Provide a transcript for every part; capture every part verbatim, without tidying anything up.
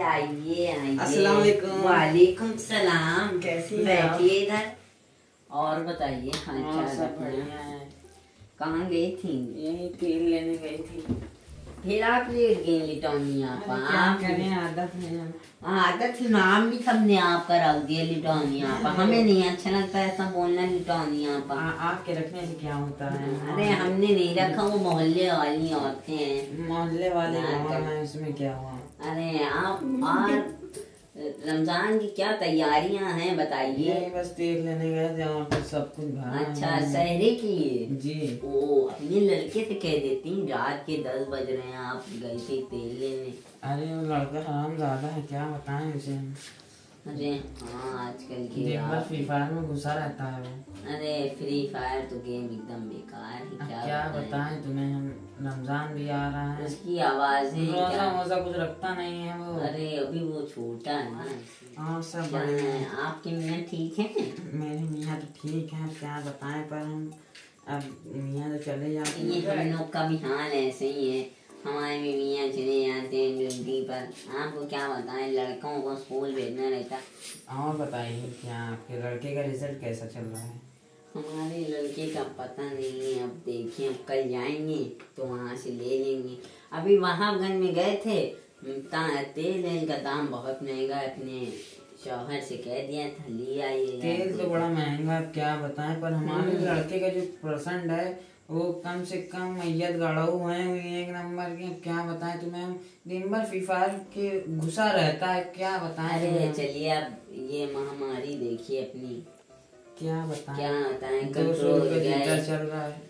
आइए आइए। अस्सलाम वालेकुम। वालेकुम सलाम। कैसी हैं बैठिए इधर और बताइए हाँ, हाल सब चाल बढ़िया है। कहाँ गई थी? यही तेल लेने गई थी। फिर आप लेट गई लिटौनिया अरे आप क्या करें, आदत है। आदत नाम भी सबने आपका रख दिया लिटौनिया आप। हमें नहीं अच्छा लगता ऐसा बोलना लिटौनिया आप। आपके रखने से क्या होता है? अरे हमने नहीं रखा, वो मोहल्ले वाली औरतें हैं। मोहल्ले वाले हाँ, गाँव हैं, उसमें क्या हुआ? अरे आप और रमजान की क्या तैयारियां हैं बताइए। यही बस तेल लेने गए थे और कुछ सब कुछ भरा है अच्छा मैंने। शहरी के लिए जी। ओ अपने लड़के से कह देती रात के दस बज रहे हैं आप गए थे तेल लेने। अरे वो लड़का हराम ज्यादा है, क्या बताएं उसे हम। अरे हाँ आजकल के दिन भर आप- फ्री फायर में घुसा रहता है वो। अरे फ्री फायर तो गेम एकदम बेकार है। अब क्या, क्या बताएं तुम्हें, हम रमजान भी आ रहा है, उसकी आवाजें रोजा क्या- वोजा कुछ रखता नहीं है वो। अरे अभी वो छोटा है ना। हाँ सब क्या बढ़िया है, है। आपके मियाँ ठीक है? मेरे मियाँ तो ठीक है, क्या बताएं, पर हम अब मियाँ तो चले जाते ये हैं। हम लोग का भी हाल ऐसे ही है। हमारे भी मियाँ चले जाते हैं ड्यूटी पर। आपको क्या बताएं, लड़कों को स्कूल भेजना रहता। और बताइए, क्या आपके लड़के का रिजल्ट कैसा चल रहा है? हमारे लड़के का पता नहीं है, अब देखिए अब कल जाएंगे तो वहाँ से ले लेंगे। अभी वहाबगंज में गए थे, ता- तेल का दाम बहुत महंगा है, अपने शौहर से कह दिया था ले आइए। तेल तो बड़ा महंगा है, क्या बताएं, पर हमारे हम्म। लड़के का जो परसेंट है वो कम से कम मैयत गाड़ू है, वो एक नंबर के। क्या बताएं तुम्हें, दिन भर फ्री फायर के घुसा रहता है, क्या बताएं अरे तुम्हें। चलिए अब ये महामारी देखिए अपनी, क्या बताएं, क्या बताएं, दो सौ कंट्रोल रुपये गए। लीटर चल रहा है।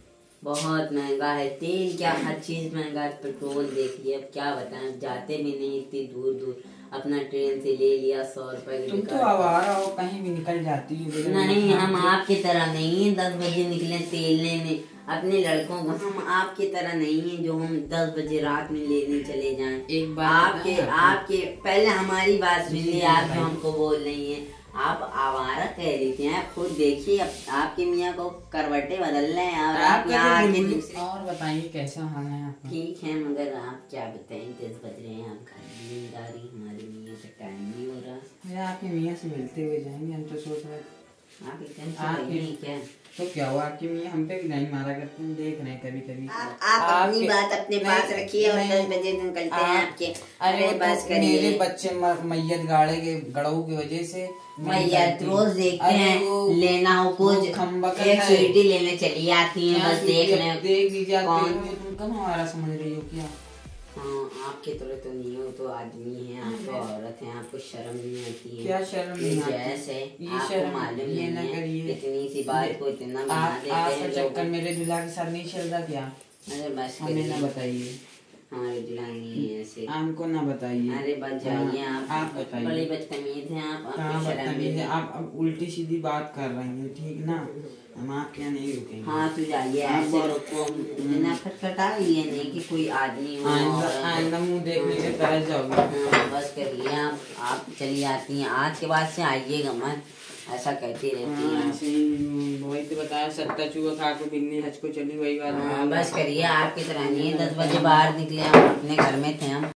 बहुत महंगा है तेल, क्या हर चीज महंगा है। पेट्रोल देखिए अब क्या बताएं, जाते भी नहीं इतनी दूर दूर, अपना ट्रेन से ले लिया सौ रुपए की तुम तो टिकट। आवारा हो, कहीं भी निकल जाती हो। नहीं हम आपकी तरह नहीं है दस बजे निकले तेल लेने अपने लड़कों को। हम आपकी तरह नहीं है जो हम दस बजे रात में लेने चले जाएं। एक बात आपके बताएं आपके पहले हमारी बात सुन जी, ली, आप जो बताइए। हमको बोल रही हैं आप आवारा कह देती हैं। आप खुद देखिए अब आपके मियाँ को करवटे बदल रहे हैं और आप आपका यहाँ तो आके बिल्कुल- दूसरे- और बताइए कैसा हाल है आपका? ठीक है मगर आप क्या बताएं दस बज रहे हैं, आप घर भी नहीं जा रही, हमारे मियाँ का टाइम भी हो रहा है। अरे आपके मियाँ से मिलते हुए जाएंगे, हम तो सोच रहे थे। आप एकदम से आप नहीं क्या तो क्या हुआ, आपकी मियाँ हम पे भी नहीं मारा करते हैं, देख रहे हैं कभी कभी। आप, आप अपनी बात अपने पास रखिए और दस बजे निकलते हैं आपके। अरे बस तो करिए। मेरे बच्चे म- मैयत गाड़े के गड़ऊ की वजह से भैया रोज देखते अरे हैं वो- लेना हो वो कुछ खम्बकल एक है। स्वीटी लेने चली आती हैं, क्या बस सोचिए, देख रहे हैं। देख लीजिए, कौन? तुम कम हमारा समझ रही हो क्या? हाँ आपके तरह तो नहीं हो, तो आदमी है, आप तो औरत हैं, आपको शर्म नहीं आती है। क्या शर्म नहीं आती? जैसे ये आपको शर्म मालूम ये नहीं ना है, करिए। इतनी सी बात को इतना बना आप देते आपका हैं चक्कर लोग। मेरे दूल्हा के साथ नहीं चल रहा क्या? अरे बस हमें ना करिए, बताइए, हमारे दुल्हनी है ऐसे। हमको ना बताइए। अरे बच जाइए हाँ, आप, आप बताइए। बड़ी बदतमीज हैं आप, कहाँ आपको शर्म बदतमीज नहीं है आप, अब उल्टी सीधी बात कर रही हैं, ठीक ना? हम आपके यहाँ नहीं रुकेंगे। हाँ तो जाइए, आप ऐसे बहुत- लोग को बिना खटखटा ये नहीं कि कोई आदमी हो आइंदा और- आइंदा मुंह देखने से तरस जाओगे। हाँ, बस करिए आप आप चली आती हैं, आज के बाद से आइएगा मत, ऐसा कहती रहती हाँ, हैं ऐसे ही वही तो बताया, सत्ता चूहा खा के बिल्ली हज को चली, वही बात। आप। हाँ, बस करिए आपकी तरह नहीं है, दस बजे बाहर निकले हम अपने घर में थे हम।